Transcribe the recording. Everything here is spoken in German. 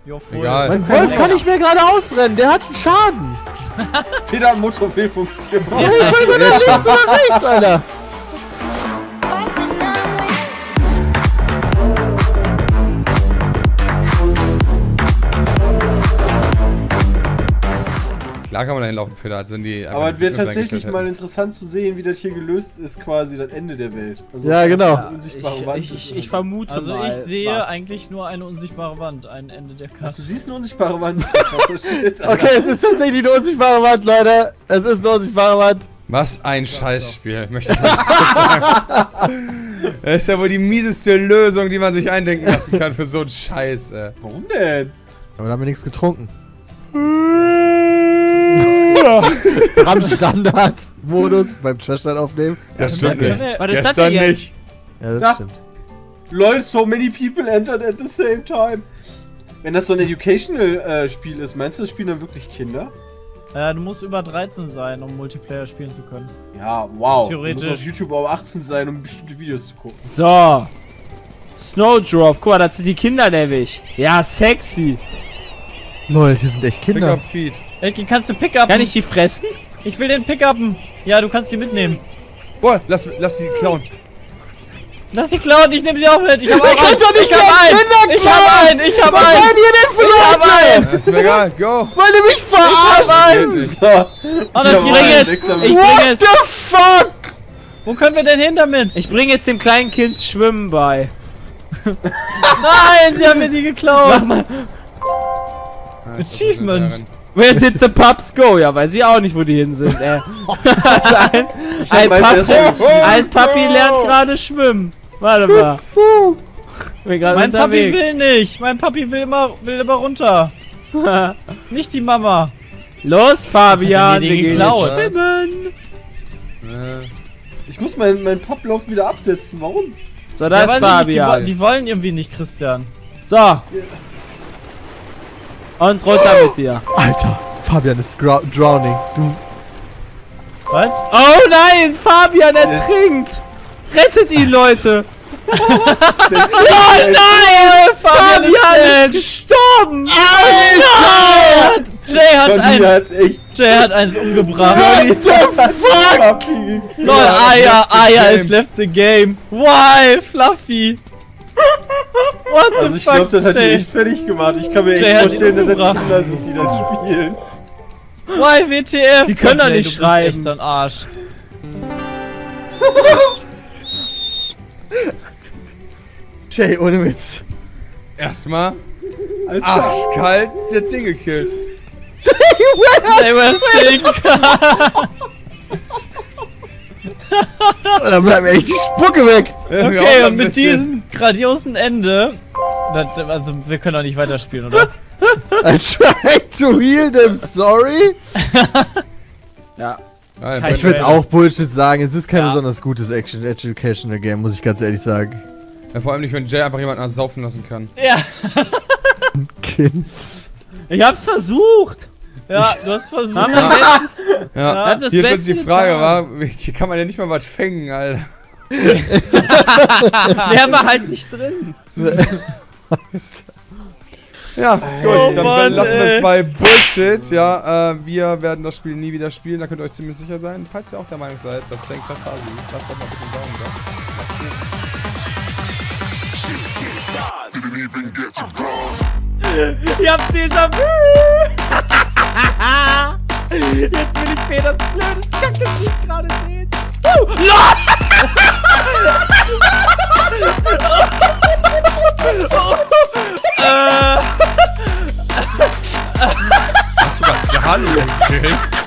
Jo, voll. Egal. Mein Wolf kann nicht mehr geradeaus rennen, der hat einen Schaden. Peter hat Motorfehlfunktion. Ich will nur nach links oder rechts, Alter. Klar kann man da hinlaufen, Peter, als wenn die... Aber es wäre tatsächlich mal interessant zu sehen, wie das hier gelöst ist, quasi das Ende der Welt. Also Ja, genau. eine unsichtbare Wand ist Ich vermute Also mal ich sehe was. eigentlich nur eine unsichtbare Wand, ein Ende der Du Karte. siehst eine unsichtbare Wand. Shit, Okay, es ist tatsächlich eine unsichtbare Wand, Leute. Es ist eine unsichtbare Wand. Was ein Scheißspiel, möchte ich mal ganz kurz sagen. Das ist ja wohl die mieseste Lösung, die man sich eindenken lassen kann für so einen Scheiß, ey. Warum denn? Aber da haben wir nichts getrunken. Am Standard-Modus beim Trashline aufnehmen. Das stimmt nicht. Was ist das Gestern denn jetzt? nicht. Ja, das Ja. stimmt. LOL, so many people entered at the same time. Wenn das so ein Educational-Spiel ist, meinst du, das spielen dann wirklich Kinder? Du musst über 13 sein, um Multiplayer spielen zu können. Ja, wow. Theoretisch. Du musst auf YouTube auch 18 sein, um bestimmte Videos zu gucken. So. Snowdrop. Guck mal, das sind die Kinder nämlich. Ja, sexy. Lol, hier sind echt Pick Kinder. up feed. Elki, kannst du Pickupen? Kann ich die fressen? Ich will den Pickupen. Ja, du kannst die mitnehmen. Boah, lass die klauen. Lass die klauen, ich nehme sie auch mit. Ich hab auch einen. könnt doch nicht Ich hab Kinder einen. Ich hab einen. Ich hab Was einen. seid ihr denn für Leute? Ist mir egal, go. Wollt ihr mich verarschen? So. Oh, das Ja, bring jetzt. weg Ich damit. bring What jetzt. the fuck? Wo können wir denn hin damit? Ich bringe jetzt dem kleinen Kind Schwimmen bei. Nein, sie haben mir die geklaut. Mach mal. Achievement. Where did the pups go? Ja, weiß ich auch nicht, wo die hin sind, ey. Also ein meinte, Papi lernt gerade schwimmen. Warte mal. Bin gerade Mein Papi unterwegs. will nicht. Mein Papi will immer runter. Nicht die Mama. Los, Fabian, Was hat denn wir die gehen geklaut? jetzt schwimmen. Ich muss meinen Poplauf wieder absetzen. Warum? So, da ist weiß ich Fabian. nicht, die wollen irgendwie nicht, Christian. So. Und runter mit dir. Alter, Fabian ist drowning. Du. Was? Oh nein, Fabian ertrinkt. Rettet ihn, Leute. Oh nein, Fabian ist gestorben. Alter. Jay hat eins umgebracht. What the fuck? Lol, Aya is left the game. Why, Fluffy? What the Also ich fuck, glaube, das hat die Jay? echt fertig gemacht. Ich kann mir Jay echt hat vorstellen, ihn dass das umgebracht. Kinder sind, die das spielen. Why, WTF? Die können doch Jay, nicht du bist schreiben. echt ein Arsch. Jay, ohne Witz. Erstmal Alles klar. arschkalt das Ding gekillt. They were sick. Da bleibt mir echt die Spucke weg. Okay, und mit diesem grandiosen Ende... Also, wir können doch nicht weiterspielen, oder? I tried to heal them, sorry. Ja. Ich würde auch Bullshit sagen. Es ist kein Ja. besonders gutes Educational Game, muss ich ganz ehrlich sagen. Ja, vor allem nicht, wenn Jay einfach jemanden saufen lassen kann. Ja. Kind. Ich hab's versucht. Ja, du hast versucht. Haben wir letztes- Ja, hat das hier stellt Beste sich die Frage, getan. hier kann man ja nicht mal was fängen, Alter. Der war halt nicht drin. Ja, gut, Oh dann Mann, lassen wir ey. es bei Bullshit. Ja, wir werden das Spiel nie wieder spielen, da könnt ihr euch ziemlich sicher sein. Falls ihr auch der Meinung seid, dass Cenk das Hase ist, lasst doch mal bitte einen Daumen da. Ich hab Déjà-vu. Jetzt bin ich Peters blödes Kackgesicht gerade sehen. LOL! Hast du gerade Hallo gekillt?